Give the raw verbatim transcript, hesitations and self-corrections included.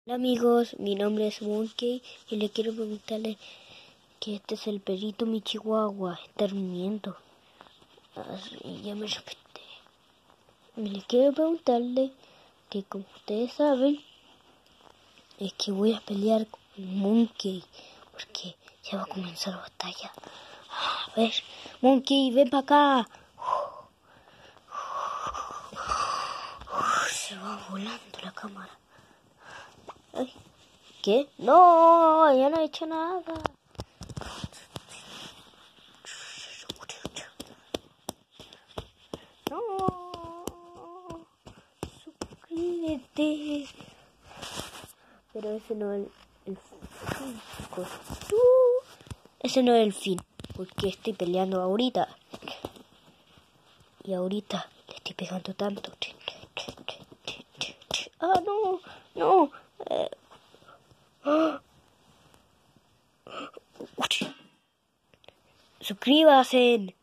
Hola amigos, mi nombre es Monkey y le quiero preguntarle que este es el perrito mi chihuahua, está durmiendo. Así, ya me respeté. Y le quiero preguntarle que, como ustedes saben, es que voy a pelear con Monkey porque ya va a comenzar la batalla. A ver, Monkey, ven para acá. Se va volando la cámara. Ay, ¿qué? No, ya no he hecho nada. No, suscríbete. Pero ese no es el, el fin. Ese no es el fin, porque estoy peleando ahorita. Y ahorita le estoy pegando tanto. Ah, no, no. Eh. ¡Ah! Suscríbase.